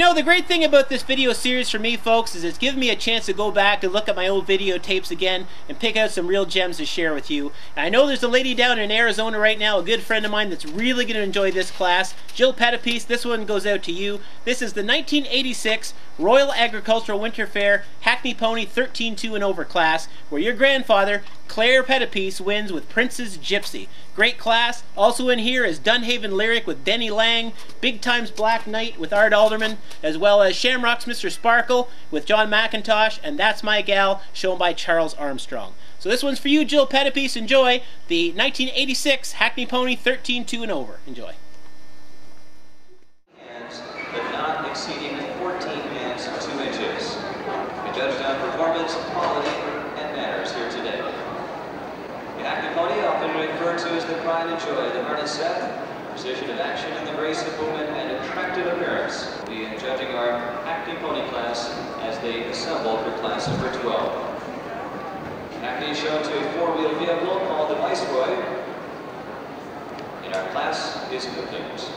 know, the great thing about this video series for me, folks, is it's given me a chance to go back and look at my old videotapes again and pick out some real gems to share with you. And I know there's a lady down in Arizona right now, a good friend of mine, that's really going to enjoy this class. Jill Pettipiece, this one goes out to you. This is the 1986 Royal Agricultural Winter Fair Hackney Pony 13-2 and over class, where your grandfather, Claire Pettipiece, wins with Prince's Gypsy. Great class. Also in here is Dunhaven Lyric with Denny Lang, Big Times Black Knight with Art Alderman, as well as Shamrock's Mr. Sparkle with John McIntosh, and That's My Gal, shown by Charles Armstrong. So this one's for you, Jill Pettipiece. Enjoy the 1986 Hackney Pony 13-2 and over. Enjoy. Hands, but not exceeding 14 hands 2 inches. We judged on performance, quality, and manners here today. The Hackney Pony, often referred to as the pride and joy of the harness set, precision of action in the grace of movement, and attractive appearance. We are judging our Hackney Pony class as they assemble for class number 12. Hackney is shown to a four-wheel vehicle called the Viceroy, and our class is complete.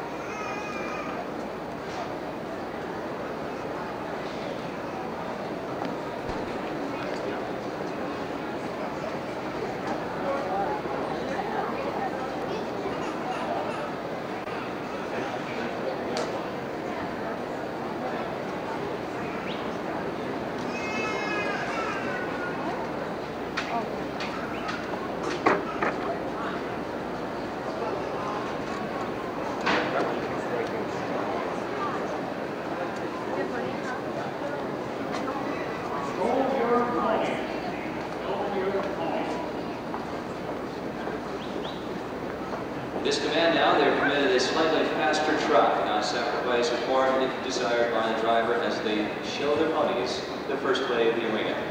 This command now, they're permitted a slightly faster trot, not sacrifice a form if desired by the driver as they show their ponies the first play of the arena.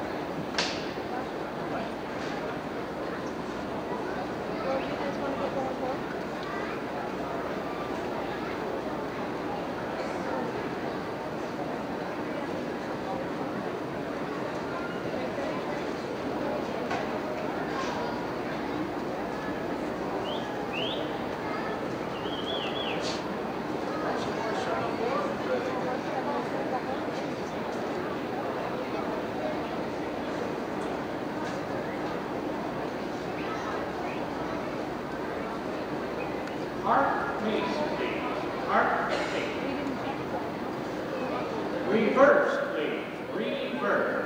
Heart pace, please. Heart pace. Reverse, please. Reverse.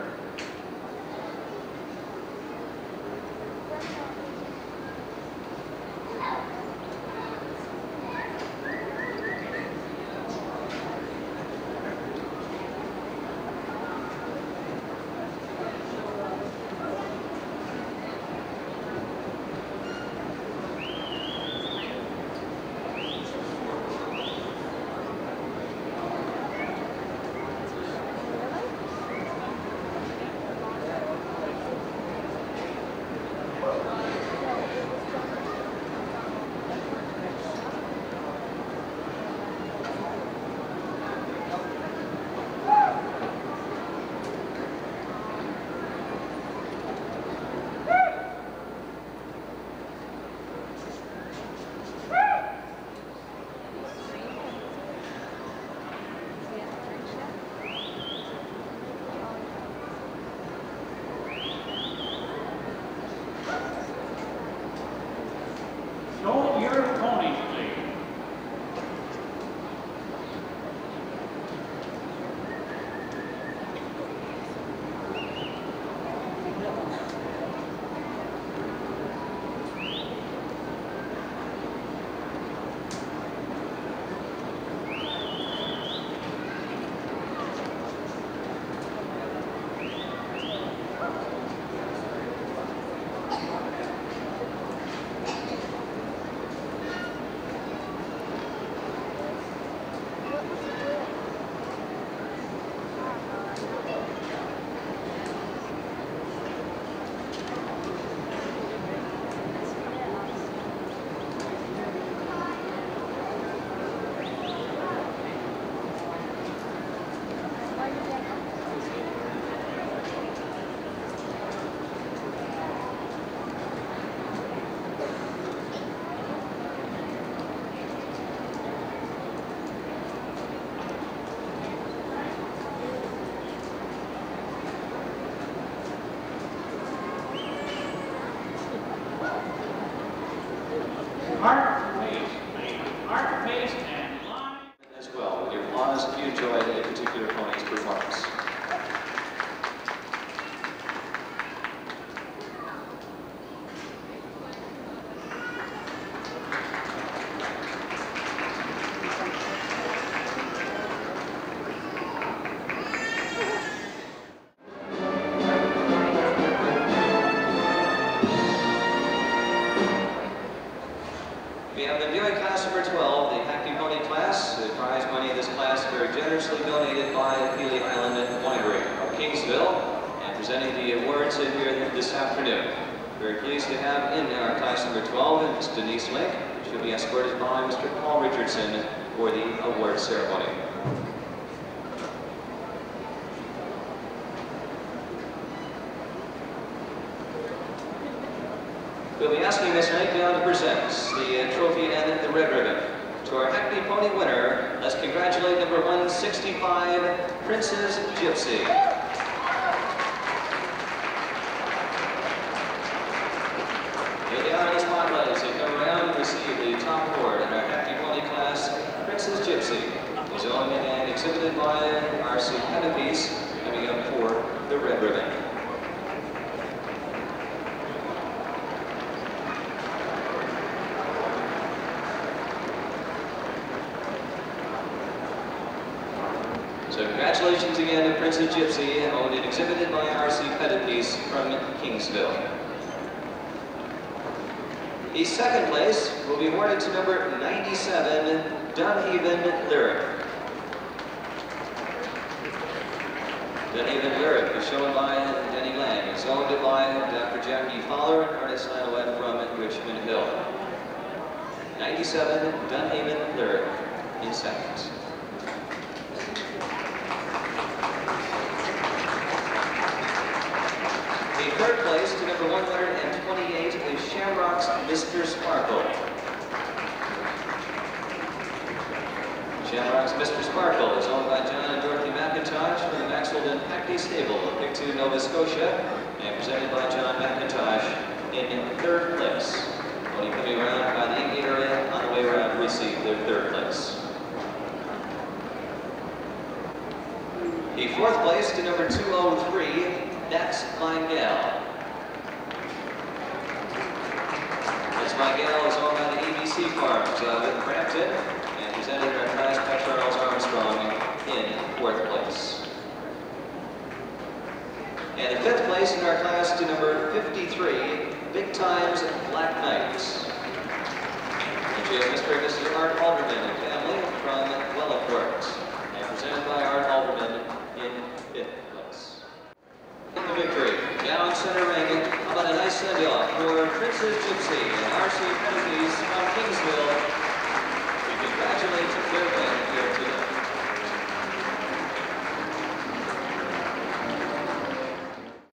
presenting the awards here this afternoon. Very pleased to have in our class number 12, Ms. Denise Link. She'll be escorted by Mr. Paul Richardson for the award ceremony. We'll be asking Ms. Link now to present the trophy and the red ribbon. To our Hackney Pony winner, let's congratulate number 165, Princess Gypsy. Here they are in the spotlight as they come around and receive the top award in our Hackney Pony class, Princess Gypsy, is owned and exhibited by R.C. Pettipiece, coming up for the red ribbon. So congratulations again to Princess Gypsy, owned and exhibited by R.C. Pettipiece from Kingsville. The second place will be awarded to number 97, Dunhaven Lyric. Dunhaven Lyric is shown by Denny Lang. It's owned by Dr. Jackie Fowler and Ernest Lanowet from Richmond Hill. 97, Dunhaven Lyric in second. The third place to number 128 is Shamrock's Mr. Sparkle. Shamrock's Mr. Sparkle is owned by John and Dorothy McIntosh from the Maxwell and Hackney Stable of Pictou, Nova Scotia, and presented by John McIntosh in third place. Only coming around by the Ingy area on the way around to receive their third place. The fourth place to number 203, That's My Gal. That's My Gal is owned by the ABC Farms of Brampton and presented in our class by Charles Armstrong in fourth place. And the fifth place in our class to number 53, Big Times Black Knights. And we have Mr. and Mrs. Art Alderman and family from Wellecourt and presented by Art Alderman in fifth place. In the victory, down center ring, how about a nice send-off for Princess Gypsy and R.C. Pettipiece from Kingsville. We congratulate their winner.